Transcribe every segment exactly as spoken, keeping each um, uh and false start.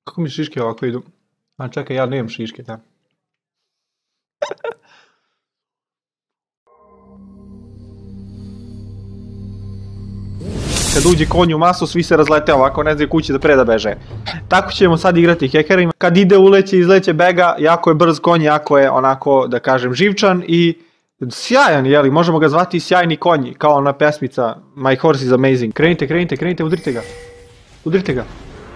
Kako mi šiške ovako idu? A čekaj, ja nemam šiške tamo. Kad uđe konj u masu, svi se razlete ovako, ne znaju kući da pre da beže. Tako ćemo sad igrati hekerima. Kad ide uleće, izleće, bega, jako je brz konj, jako je onako, da kažem, živčan i sjajan, jeli, možemo ga zvati sjajni konj, kao ona pesmica My Horse is Amazing. Krenite, krenite, krenite, udrite ga. Udrite ga.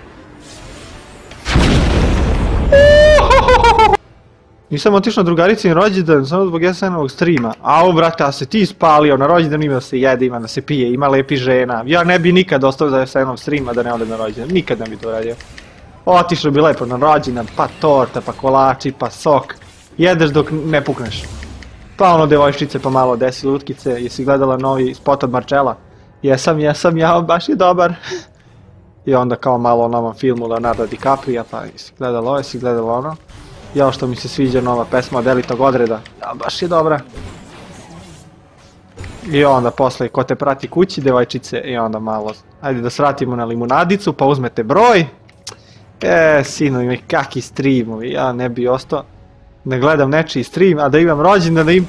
Nisam otišao na drugarici na rođendan samo zbog es en-ovog streama. Au, brate, a se ti spalio, na rođendan ima da se jede, ima da se pije, ima lepi žena. Ja ne bi nikad ostao za es en-ov streama da ne odem na rođendan, nikad ne bi to radio. Otišao bi lepo na rođendan, pa torta, pa kolači, pa sok. Jedeš dok ne pukneš. Pa ono devojčice, pa malo desi lutkice, jesi gledala novi spot od Marčela? Jesam, jesam, ja, baš je dobar. I onda kao malo o novom filmu Leonardo DiCaprio, pa jesi gledala ovo, jesi gledala ono. Jao što mi se sviđa nova pesma od Elitog odreda, ja, baš je dobra. I onda posle ko te prati kući, devojčice, i onda malo, ajde da sratimo na limunadicu, pa uzmete broj. E, sinovi mi, kaki streamovi, ja ne bi ostao da gledam nečiji stream, a da imam rođendan, da im...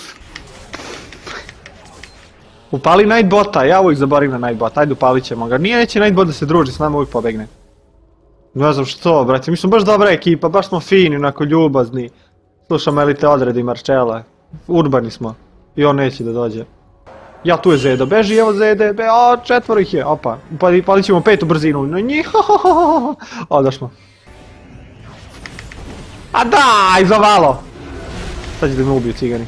Upali Nightbota, ja uvijek zaborim na Nightbota, ajde upalit ćemo ga, nije neće Nightbot da se druži, s nama uvijek pobegne. Ne znam što, brate, mi smo baš dobra ekipa, baš smo fini, onako ljubazni. Slušamo Elite odredi Marčela, urbani smo. I on neće da dođe. Ja, tu je Zedo, beži, evo Zede, be, o, četvoro ih je, opa, palit ćemo petu brzinu, no njihohohoho, odašmo. A daj, zavalo! Sad će da me ubiju cigani.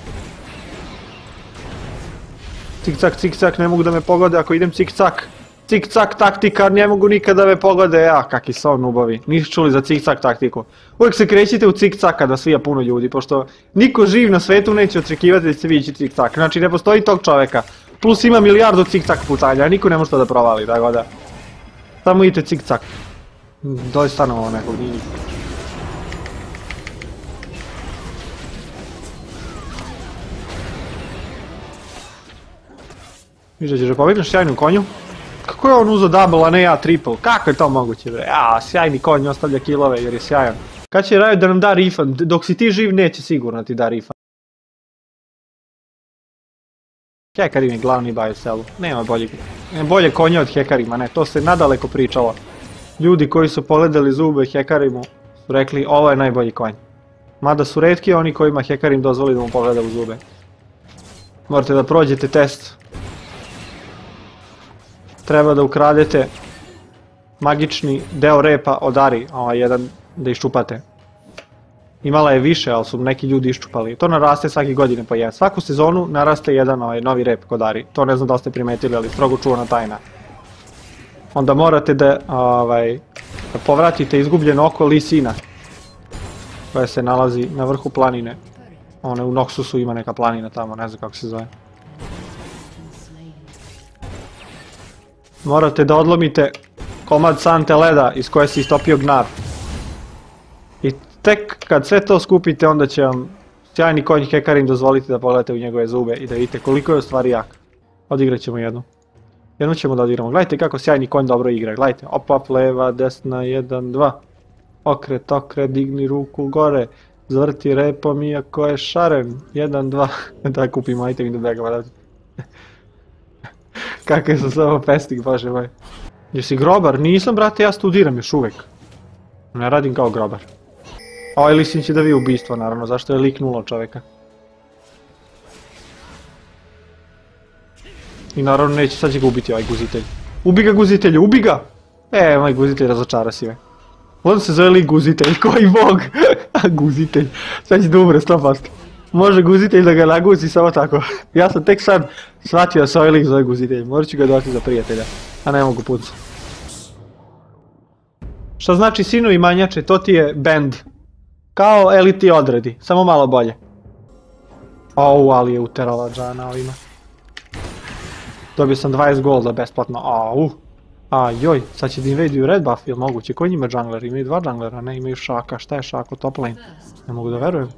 Cik-cak, cik-cak, ne mogu da me pogode ako idem cik-cak. Cik-cak taktika, ne mogu nikad da me pogode, ja, kaki su ovo nubovi, nisu čuli za cik-cak taktiku. Uvijek se krećite u cik-caka da svija puno ljudi, pošto niko živ na svetu neće očekivati da će se vidjeti cik-cak, znači ne postoji tog čoveka. Plus ima milijardu cik-cak pucanja, a niko ne može to da provali, tako da. Samo idite cik-cak. Doj stanovo nekog njih. Viš ćeš da pobegneš sjajnu konju? Kako je on uzao double, a ne ja triple? Kako je to moguće, bre? Ja, sjajni konj ostavlja killove jer je sjajan. Kad će Riot da nam da refund? Dok si ti živ neće sigurno ti da refund. Hekarim je glavni baj u selu. Nema bolje, bolje konja od hekarima, ne, to se nadaleko pričalo. Ljudi koji su pogledali zube hekarimu su rekli ovo je najbolji konj. Mada su retki oni kojima hekarim dozvoli da mu pogleda u zube. Morate da prođete test. Treba da ukradete magični deo repa od Ari, ovaj jedan da iščupate. Imala je više, ali su neki ljudi iščupali. To naraste svake godine po jedan. Svaku sezonu naraste jedan ovaj novi rep kod Ari. To ne znam da ste primetili, ali strogo čuvana tajna. Onda morate da, ovaj, da povratite izgubljeno oko Lisina, koja se nalazi na vrhu planine. One u Noxusu ima neka planina tamo, ne znam kako se zove. Morate da odlomite komad sante leda iz koje se istopio Gnar. I tek kad sve to skupite, onda će vam sjajni konj hekarim dozvoliti da pogledate u njegove zube i da vidite koliko je u stvari jak. Odigrat ćemo jednu. Jednu ćemo da odigramo. Gledajte kako sjajni konj dobro igra. Gledajte, op, op, leva, desna, jedan, dva. Okret, okret, digni ruku gore. Zvrti repom iako je šaren. Jedan, dva. Da kupimo item i da begamo. Kakve su samo pestik, bože moj. Jesi grobar? Nisam, brate, ja studiram još uvek. Ne radim kao grobar. Ovaj Lisin će da vi ubistvo, naravno, zašto je liknulo čoveka. I naravno neće, sad će ga ubiti ovaj guzitelj. Ubi ga guzitelju, ubi ga! E, moj guzitelj razočara si me. On se zove lik guzitelj, koji bog! Guzitelj, sad će da umre sto posto. Može guzitelj da ga naguzi samo tako. Ja sam tek sad shvatio da se ovaj lik zove guzitelj, morat ću ga doći za prijatelja. A ne mogu pucu. Šta znači sinovi manjače, to ti je band. Kao Eliti odredi, samo malo bolje. Au, ali je uterala džana ovima. Dobio sam dvadeset golda besplatno, au. A joj, sad će da invaduju red buff, jel moguće? Koji njima jungler? Imaju dva junglera, ne imaju šaka, šta je šako, top lane? Ne mogu da verujem.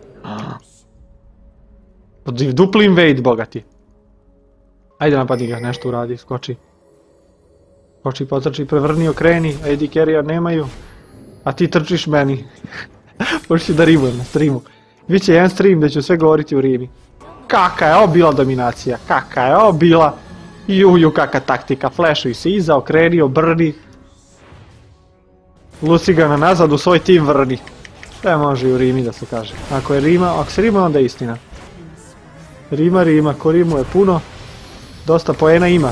Dupli invade, bogati. Ajde napadi ga, nešto uradi, skoči. Skoči, potrči, prevrni, okreni, A D carry-a nemaju. A ti trčiš meni. Možeš da rimujem na streamu. Biće jedan stream gdje ću sve govoriti u Rimi. Kaka je ovo bila dominacija, kaka je ovo bila. Ju, ju, kaka taktika, flashuj se iza, okreni, obrni. Luci ga na nazad u svoj tim vrni. Sve može i u Rimi da se kaže. Ako je Rima, ako se Rima onda je istina. Rima, Rima, ko rimuje puno, dosta poena ima.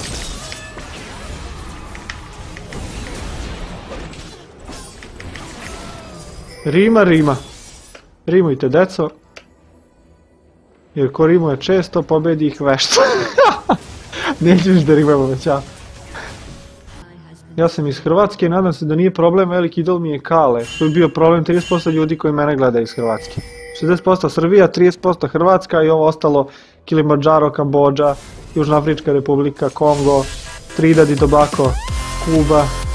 Rima, Rima. Rimujte, deco. Jer ko rimuje često, pobedi ih vešto. Neću više da rimujemo već, ja. Ja sam iz Hrvatske i nadam se da nije problem, veliki idol mi je Kale. Što je bio problem trideset posto ljudi koji mene gledaju iz Hrvatske. šezdeset posto Srbija, trideset posto Hrvatska i ovo ostalo Kilimanjaro, Kambodža, Južnoafrička republika, Kongo, Trinidad i Tobago, Kuba.